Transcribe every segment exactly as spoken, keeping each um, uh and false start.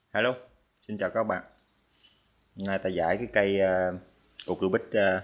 Hello, xin chào các bạn. Hôm nay ta giải cái cây uh, cục Rubik uh,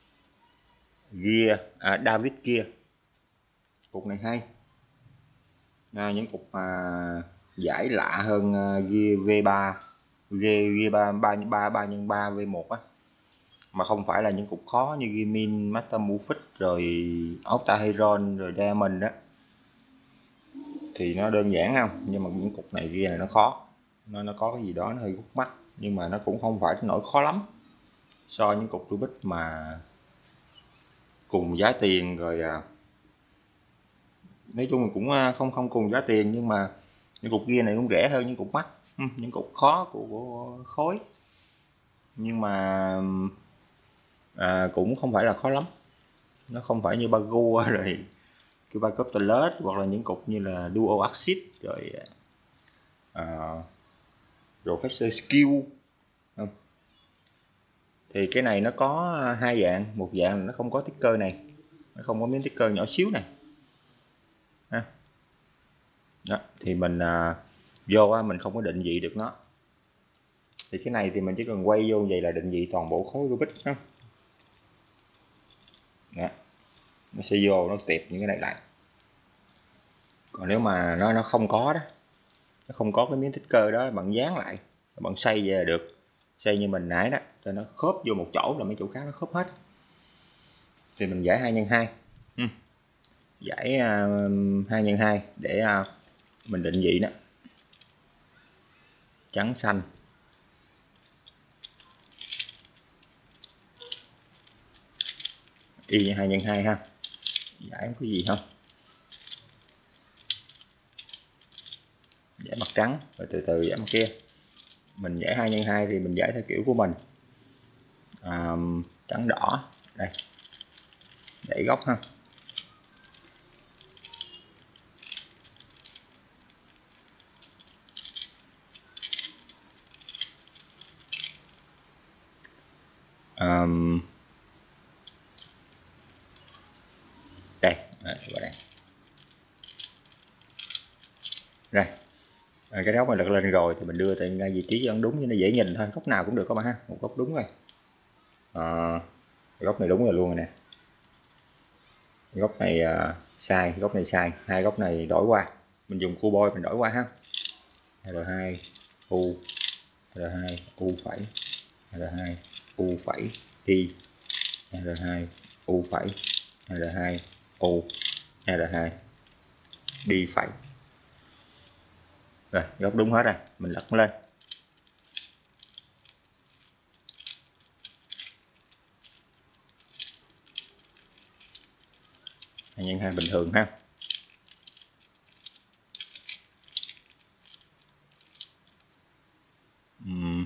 Gear, à, David Gear. Cục này hay. À, những cục mà giải lạ hơn uh, Gear V ba, Gear Gear ba ba ba ba nhân ba V một á, mà không phải là những cục khó như Gear Min, Master Mufit rồi Octaheron rồi Diamond đó. Thì nó đơn giản không, nhưng mà những cục này Gear này nó khó. Nó nó có cái gì đó nó hơi gút mắt, nhưng mà nó cũng không phải nổi khó lắm. So những cục Rubik mà cùng giá tiền rồi, à, nói chung là cũng không không cùng giá tiền, nhưng mà những cục kia này cũng rẻ hơn những cục mắt, những cục khó của, của khối, nhưng mà à, cũng không phải là khó lắm. Nó không phải như Bagua rồi cái ba cấp toilet, hoặc là những cục như là Dual Axis rồi à, Professor Skill. Thì cái này nó có hai dạng, một dạng là nó không có sticker này, nó không có miếng sticker nhỏ xíu này. Đó, thì mình à, vô á, mình không có định vị được nó. Thì cái này thì mình chỉ cần quay vô vậy là định vị toàn bộ khối Rubik đó. Đó, nó sẽ vô nó tiệp những cái này lại. Còn nếu mà nó nó không có đó, nó không có cái miếng sticker đó, bạn dán lại, bạn xây về là được. Xây như mình nãy đó, cho nó khớp vô một chỗ là mấy chỗ khác nó khớp hết. Thì mình giải hai nhân hai. Ừ. Giải uh, hai nhân hai để uh, mình định vị đó. Trắng xanh. Y như hai nhân hai ha. Giải không có gì không. Giải mặt trắng rồi từ từ giải mặt kia. Mình giải hai nhân hai thì mình giải theo kiểu của mình. À, trắng đỏ đây, đẩy góc ha. Um, đây, à, vào đây. Rồi, à, cái góc này lật lên rồi thì mình đưa tại ngay vị trí cho nó đúng, cho nó dễ nhìn thôi. Góc nào cũng được các bạn ha, một góc đúng rồi. À, góc này đúng rồi luôn rồi nè. Góc này à, sai, góc này sai, hai góc này đổi qua. Mình dùng cuboid mình đổi qua ha. R hai U, R hai U phẩy, R hai U phẩy Y, R hai U phẩy, R hai U, R hai đi phẩy. Rồi, góc đúng hết rồi, mình lật lên. hai nhân hai bình thường ha. Uhm.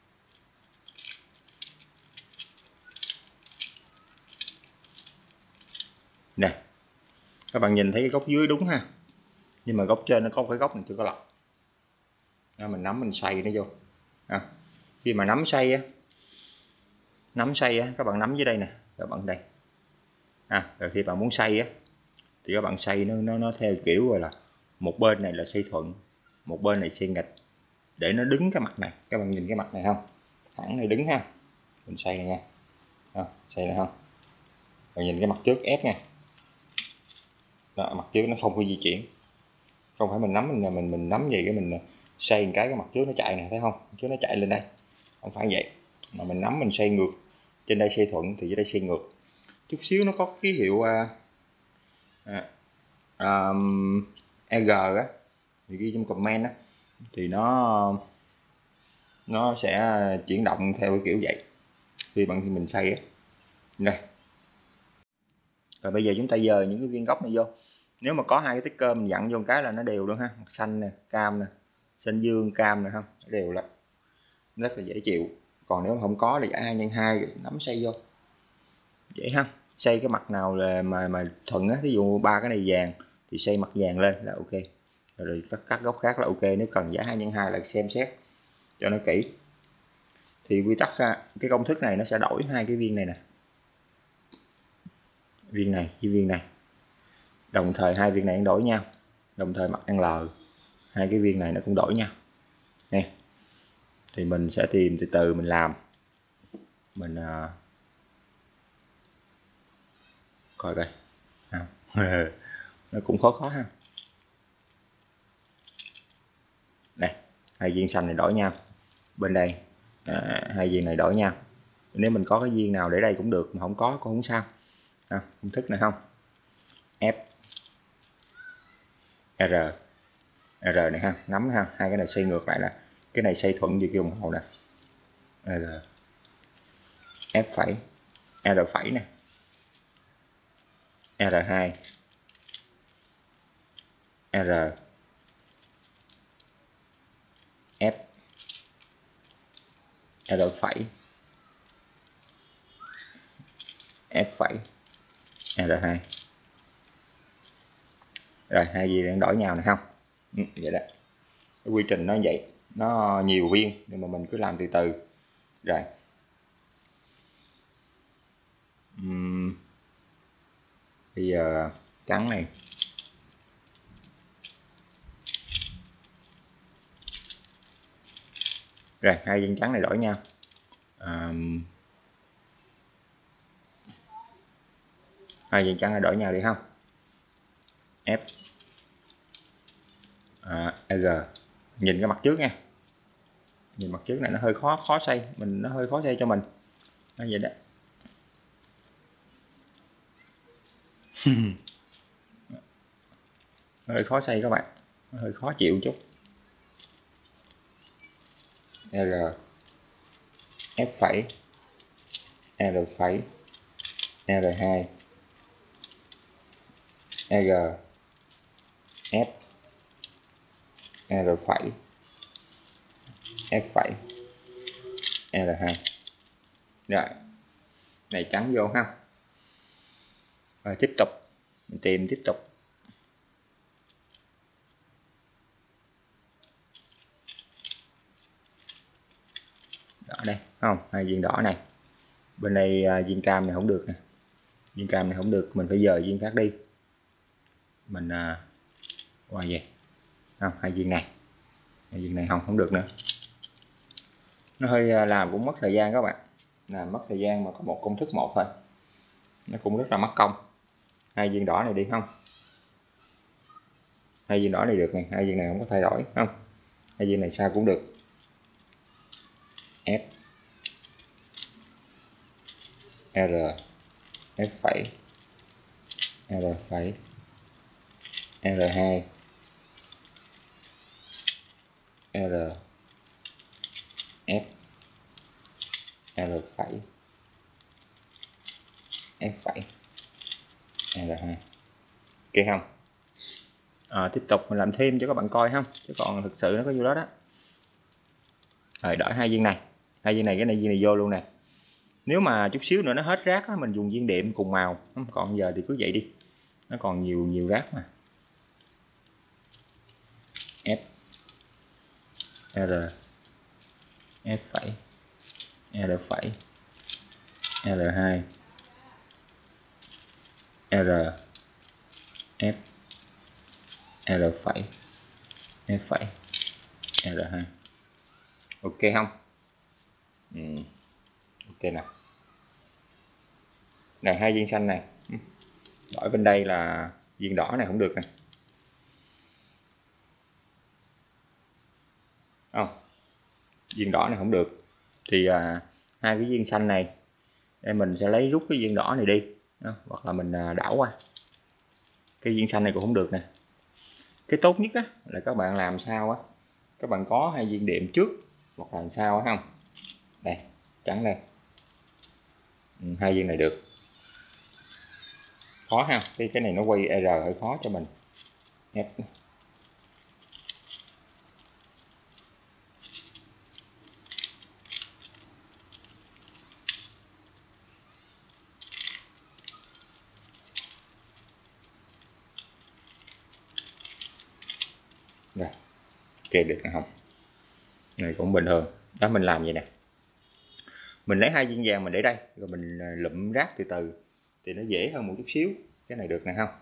Nè, các bạn nhìn thấy cái góc dưới đúng ha, nhưng mà góc trên nó có một cái góc này chưa có lọc. Đó, mình nắm mình xoay nó vô. À, khi mà nắm xoay á, nắm xoay á, các bạn nắm dưới đây nè, các bạn đây. À, rồi khi bạn muốn xoay á, thì các bạn xoay nó nó nó theo kiểu gọi là một bên này là xoay thuận, một bên này xoay nghịch, để nó đứng cái mặt này. Các bạn nhìn cái mặt này không, thẳng này đứng ha, mình xoay này nha, à, xoay này không, bạn nhìn cái mặt trước ép nha. Đó, mặt trước nó không có di chuyển, không phải mình nắm mình mình mình nắm vậy cái mình xoay một cái cái mặt trước nó chạy nè, thấy không, chứ nó chạy lên đây, không phải vậy, mà mình nắm mình xoay ngược, trên đây xoay thuận thì dưới đây xoay ngược. Chút xíu nó có ký hiệu à, à, um, e giê á, thì ghi trong comment á, thì nó nó sẽ chuyển động theo cái kiểu vậy khi bạn thì mình xoay á. Đây, rồi bây giờ chúng ta dời những cái viên góc này vô. Nếu mà có hai cái sticker mình dặn vô một cái là nó đều luôn ha, mặt xanh nè, cam nè, xanh dương cam nè, không đều là rất là dễ chịu. Còn nếu mà không có thì giải hai nhân hai nắm xoay vô vậy ha. Xoay cái mặt nào là mà mà thuận á, ví dụ ba cái này vàng thì xoay mặt vàng lên là ok, rồi các các góc khác là ok. Nếu cần giải hai nhân hai là xem xét cho nó kỹ. Thì quy tắc ha, cái công thức này nó sẽ đổi hai cái viên này nè, viên này với viên này, đồng thời hai viên này cũng đổi nhau, đồng thời mặt L, hai cái viên này nó cũng đổi nhau nè. thì mình sẽ tìm từ từ mình làm. Mình uh, coi coi à, nó cũng khó khó ha. Đây, hai viên xanh này đổi nhau, bên đây à, hai viên này đổi nhau. Nếu mình có cái viên nào để đây cũng được, mà không có cũng không sao. À, công thức này không, F R R này ha, nắm ha, hai cái này xoay ngược lại nè, cái này xoay thuận về kia đồng hồ nè, R F phẩy R phẩy nè, R hai R F R phẩy F phẩy R hai. Rồi hai gì đang đổi nhau này không? Ừ, vậy đó. Cái quy trình nó vậy, nó nhiều viên nhưng mà mình cứ làm từ từ. Rồi. Uhm. Bây giờ trắng này. Rồi hai viên trắng này đổi nhau. Um, hai viên trắng này đổi nhau đi không? F à, R, nhìn cái mặt trước nha, nhìn mặt trước này nó hơi khó khó xoay, mình nó hơi khó xoay cho mình, nó vậy đó. Hơi khó xoay các bạn, nó hơi khó chịu chút. R F phẩy R phẩy R hai R F R phẩy F phẩy R hai. Rồi này trắng vô ha. Rồi tiếp tục mình tìm tiếp tục. Đỏ đây không, hai viên đỏ này, bên đây viên cam này không được nè, viên cam này không được, mình phải dời viên khác đi. Mình à, qua về không, hai viên này, hai viên này không không được nữa, nó hơi làm cũng mất thời gian các bạn, làm mất thời gian mà có một công thức một thôi, nó cũng rất là mất công. Hai viên đỏ này đi không, hai viên đỏ này được này, hai viên này không có thay đổi không, hai viên này sao cũng được. F R F phẩy R phẩy R hai R F R phẩy F phẩy R hai. Ok không? À, tiếp tục mình làm thêm cho các bạn coi không, chứ còn thực sự nó có nhiêu đó đó. Rồi đổi hai viên này, hai viên này cái này viên này vô luôn nè. Nếu mà chút xíu nữa nó hết rác á, mình dùng viên đệm cùng màu, còn giờ thì cứ vậy đi, nó còn nhiều nhiều rác mà. F R F phẩy R phẩy R hai R F R phẩy F phẩy R hai. Ok không? Ừ. Ok nè. Này hai viên xanh này, đổi bên đây là viên đỏ này không được nè. Không, viên đỏ này không được thì à, hai cái viên xanh này đây mình sẽ lấy rút cái viên đỏ này đi đó, hoặc là mình à, đảo qua. Cái viên xanh này cũng không được nè. Cái tốt nhất á, là các bạn làm sao á, các bạn có hai viên đệm trước hoặc là làm sao á không, đây trắng đây, ừ, hai viên này được, khó ha, cái cái này nó quay R hơi khó cho mình. F. Rồi, ok được không? Này cũng bình thường. Đó mình làm vậy nè. Mình lấy hai viên vàng mình để đây, rồi mình lụm rác từ từ thì nó dễ hơn một chút xíu. Cái này được nè không?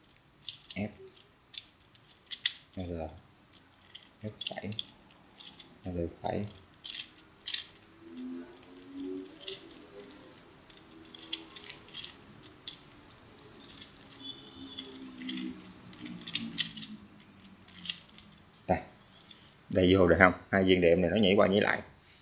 F R F phẩy R phẩy. Đây, đây vô được không? Hai viên đệm này nó nhảy qua nhảy lại.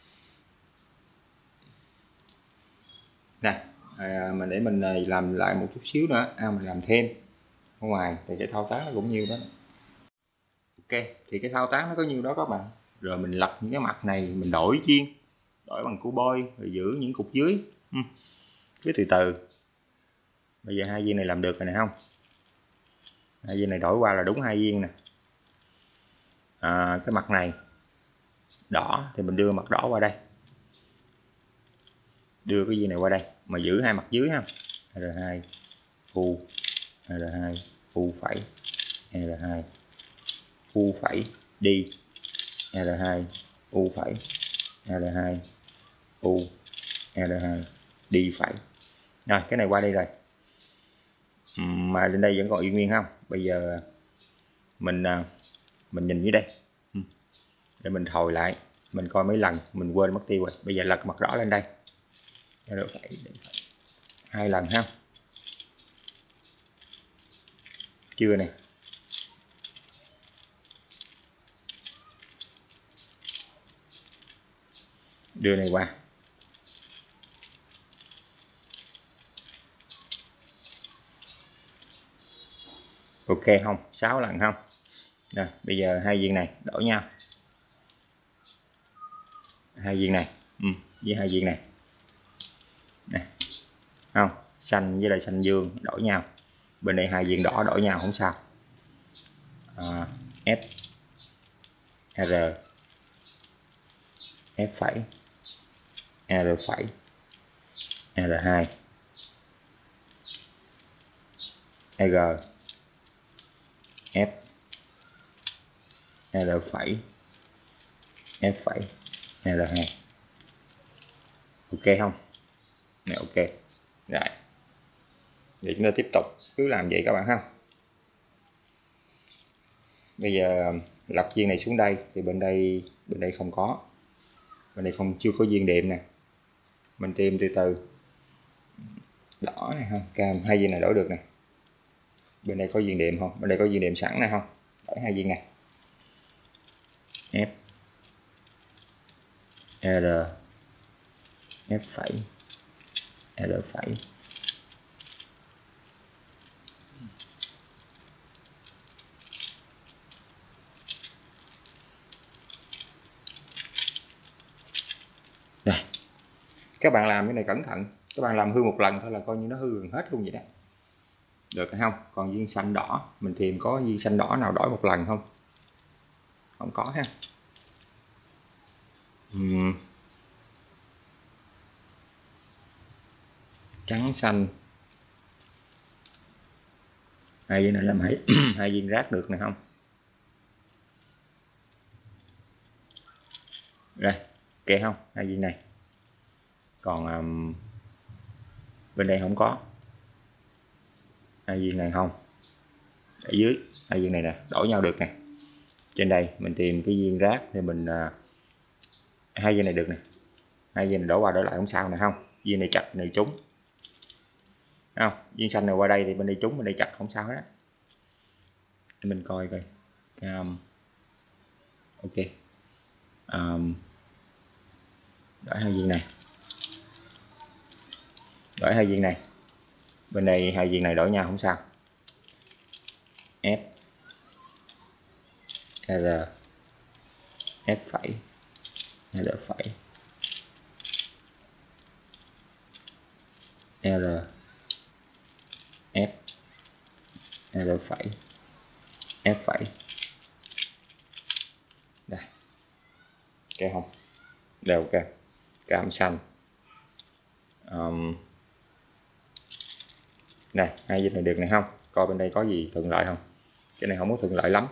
Nè, à, mình để mình làm lại một chút xíu nữa, à, mình làm thêm ở ngoài thì cái thao tác nó cũng nhiêu đó. Ok, thì cái thao tác nó có nhiêu đó các bạn. Rồi mình lật những cái mặt này, mình đổi viên, đổi bằng củ bôi, rồi giữ những cục dưới. Ừ. Cứ từ từ. Bây giờ hai viên này làm được rồi này không? Hai viên này đổi qua là đúng hai viên nè. À, cái mặt này đỏ thì mình đưa mặt đỏ qua đây, đưa cái viên này qua đây mà giữ hai mặt dưới ha. R hai u R hai u phẩy R hai u phẩy đi R hai u phẩy R hai u R hai đi phẩy. Rồi cái này qua đây rồi, mà lên đây vẫn còn y nguyên không? Bây giờ mình mình nhìn dưới đây để mình thổi lại, mình coi mấy lần mình quên mất tiêu rồi. Bây giờ lật mặt đỏ lên đây, hai lần ha, chưa nè, đưa này qua. Ok không? sáu lần không? Nè, bây giờ hai viên này đổi nhau, hai viên này ừ, với hai viên này nè, không, xanh với lại xanh dương đổi nhau, bên đây hai viên đỏ đổi nhau không sao. à, F R F phẩy R phẩy R hai G F R phẩy F phẩy R hai. Ok không? Này ok. Rồi. Vậy chúng ta tiếp tục cứ làm vậy các bạn ha. Bây giờ lật viên này xuống đây thì bên đây bên đây không có. Bên đây không chưa có viên đệm nè. Mình tìm từ từ. Đỏ này không? Cam hai viên này đổi được nè. Bên đây có viên đệm không? Bên đây có viên đệm sẵn này không? Đổi hai viên này. F R F phẩy R phẩy đây. Các bạn làm cái này cẩn thận, các bạn làm hư một lần thôi là coi như nó hư gần hết luôn vậy đó, được hay không? Còn viên xanh đỏ mình tìm có viên xanh đỏ nào đổi một lần không? Không có ha. uhm. Trắng xanh, hai viên này làm hai hai viên rác được này không? Đây kệ không? Hai viên này, còn um, bên đây không có, hai viên này không, ở dưới hai viên này nè đổi nhau được nè. Trên đây mình tìm cái viên rác thì mình uh, hai viên này được nè, hai viên này đổ qua đổ lại không sao nè, không viên này chặt này trúng không, viên xanh này qua đây thì bên đây trúng bên đây chặt không sao hết. Mình coi coi um, ok um, đổi hai viên này, đổi hai viên này, bên đây hai viên này đổi nhau không sao. F R F phẩy R phẩy R F R phẩy F phẩy. Đây ok không? Đều ok. Cam xanh um, này hai viên này được này không? Coi bên đây có gì thuận lợi không? Cái này không có thuận lợi lắm.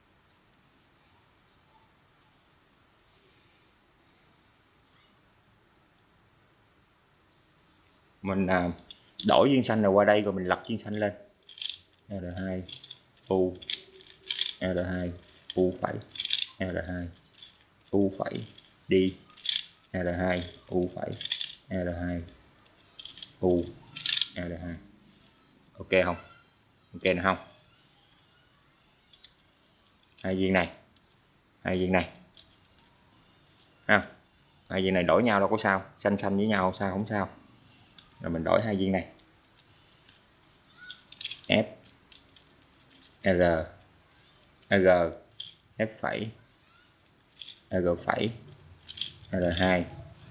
Mình à, đổi viên xanh này qua đây rồi mình lật viên xanh lên. R hai U R hai U phẩy R hai U phẩy đi L hai U phẩy L hai U L hai. Ok không? Ok nữa không? Hai viên này, hai viên này ha, hai viên này đổi nhau đâu có sao, xanh xanh với nhau sao không sao. Rồi mình đổi hai viên này F R G F phẩy G phẩy L hai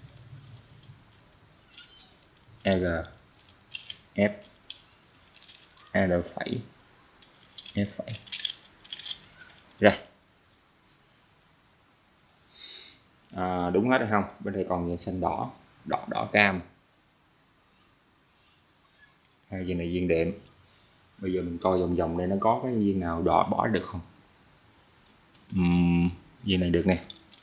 G F L phẩy F phẩy. Rồi à, đúng hết hay không? Bên đây còn xanh đỏ, đỏ đỏ cam, hai viên này viên đệm. Bây giờ mình coi vòng vòng đây nó có cái viên nào đỏ bỏ được không? Uhm, viên này được nè.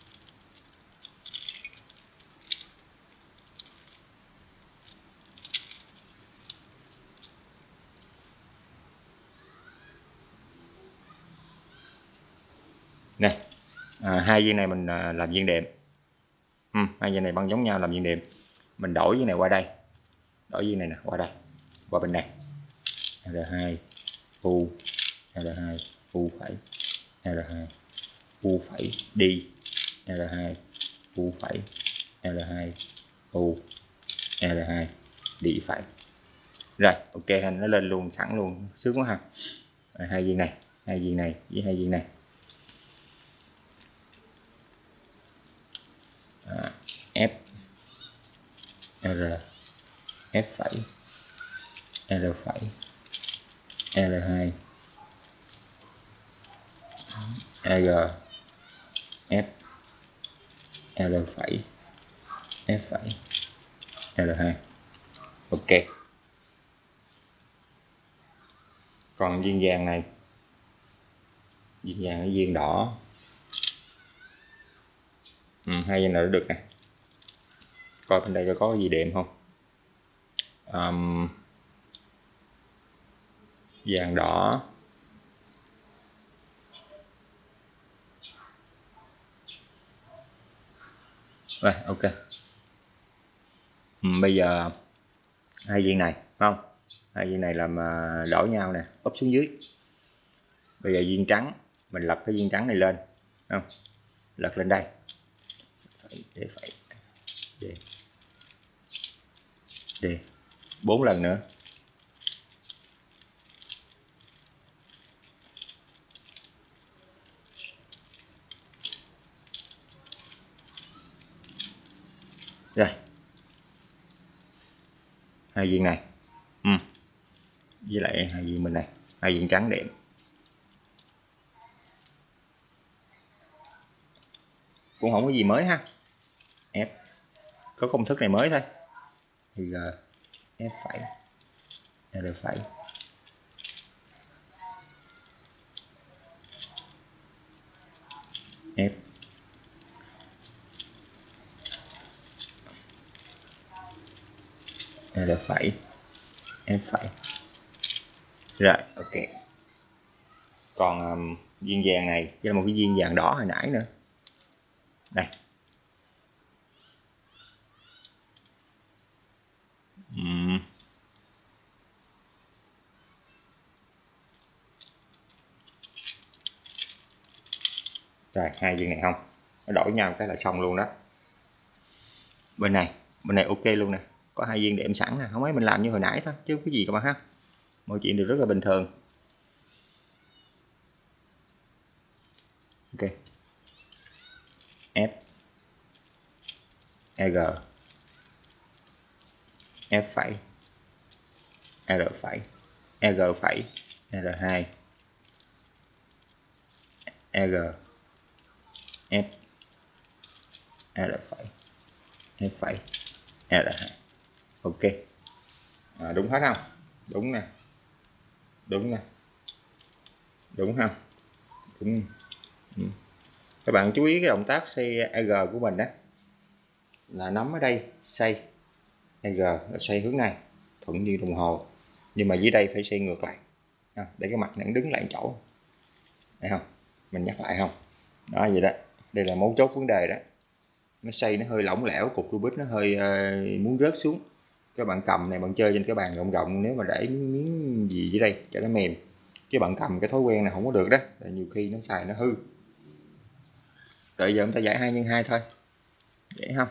Nè, à, hai viên này mình à, làm viên đệm. Ừ, hai viên này băng giống nhau làm viên đệm. Mình đổi viên này qua đây, đổi viên này nè qua đây, qua bên này. L hai U L hai U phẩy L hai U phẩy đi L hai U phẩy L hai U L hai đi phẩy. Rồi ok, nó lên luôn sẵn luôn, sướng quá ha. Rồi, hai viên này, hai viên này với hai viên này. À, F R F phẩy L phẩy L hai G F L phẩy F phẩy L hai. Ok. Còn viên vàng này, viên vàng với viên đỏ, ừ, hai viên nào được nè. Coi bên đây có gì đệm không? Um, vàng đỏ, rồi ok. Ừ, bây giờ hai viên này không, hai viên này làm đổi nhau nè, úp xuống dưới. Bây giờ viên trắng mình lật cái viên trắng này lên, không, lật lên đây, phải để phải để để bốn lần nữa. Rồi hai viên này, ừ, với lại hai viên bên này, hai viên trắng đệm. Cũng không có gì mới ha. F có công thức này mới thôi. Thì G F phẩy L phẩy F L phẩy F phẩy. Rồi ok. Còn um, viên vàng này với một cái viên vàng đỏ hồi nãy nữa. Đây. Uhm. Rồi hai viên này không, nó đổi nhau cái là xong luôn đó. Bên này, bên này ok luôn nè, có hai viên đệm sẵn nè, không mấy mình làm như hồi nãy thôi chứ cái gì các bạn ha. Mọi chuyện đều rất là bình thường. Ok. F G F phẩy L phẩy G phẩy L hai G F L phẩy F phẩy L hai. Ok. À, đúng hết không? Đúng nè, đúng nè, đúng không? Đúng. Ừ. Các bạn chú ý cái động tác xoay G của mình đó là nắm ở đây xoay G là xoay hướng này thuận như đồng hồ, nhưng mà dưới đây phải xoay ngược lại để cái mặt nó đứng lại chỗ, thấy không? Mình nhắc lại không? Đó vậy đó, Đây là mấu chốt vấn đề đó, nó xoay nó hơi lỏng lẻo, cục Rubik nó hơi uh, muốn rớt xuống. Các bạn cầm này bạn chơi trên cái bàn rộng rộng, nếu mà để miếng gì dưới đây cho nó mềm, chứ bạn cầm cái thói quen này không có được đó, là nhiều khi nó xài nó hư. Rồi giờ chúng ta giải hai nhân hai thôi, dễ không?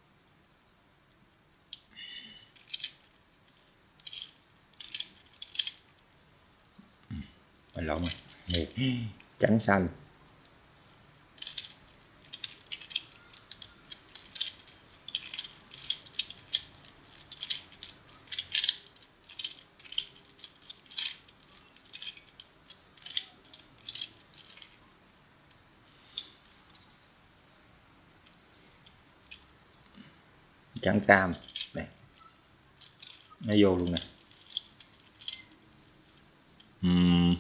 Mình lộn rồi, trắng xanh. Trắng cam này, nó vô luôn nè. uhm.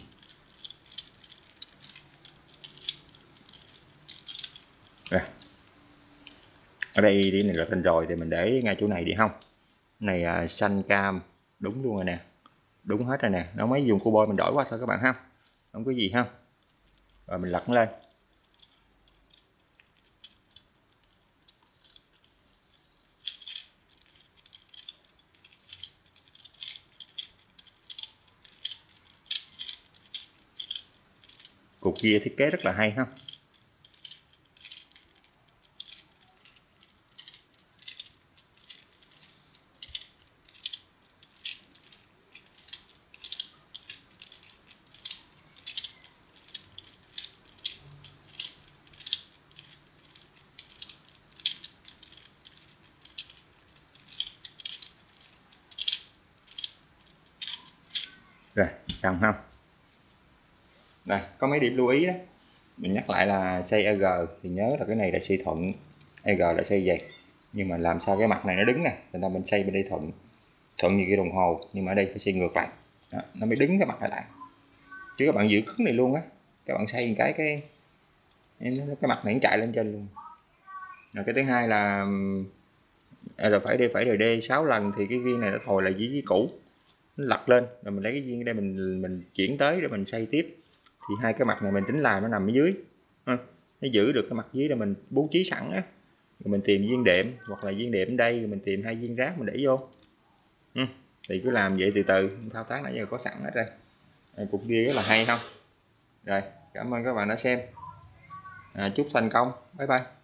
Rồi. Ở đây đi này là tên rồi thì mình để ngay chỗ này đi không? Này à, xanh cam đúng luôn rồi nè, đúng hết rồi nè. Nó mới dùng cuboi mình đổi qua thôi các bạn ha, không có gì ha. Rồi mình lật nó lên. Cục kia thiết kế rất là hay ha. Rồi xong không? Đây có mấy điểm lưu ý đó, mình nhắc lại là xây e giê thì nhớ là cái này là xây thuận, e giê là xây dày, nhưng mà làm sao cái mặt này nó đứng nè, thành ra mình xây bên đây thuận, thuận như cái đồng hồ, nhưng mà ở đây phải xây ngược lại đó, nó mới đứng cái mặt này lại. Chứ các bạn giữ cứng này luôn á, các bạn xây một cái cái cái mặt này nó chạy lên trên luôn. Rồi cái thứ hai là rồi phải đi phải rd sáu lần thì cái viên này nó thhồi lại vị trí cũ, nó lật lên, rồi mình lấy cái viên ở đây mình mình chuyển tới để mình xây tiếp. Thì hai cái mặt này mình tính làm nó nằm ở dưới, nó giữ được cái mặt dưới để mình bố trí sẵn á, rồi mình tìm viên đệm hoặc là viên đệm ở đây, rồi mình tìm hai viên rác mình để vô. Ừ. Thì cứ làm vậy từ từ, thao tác nãy giờ có sẵn hết rồi. À, cục kia rất là hay không? Rồi cảm ơn các bạn đã xem, à, chúc thành công, bye bye.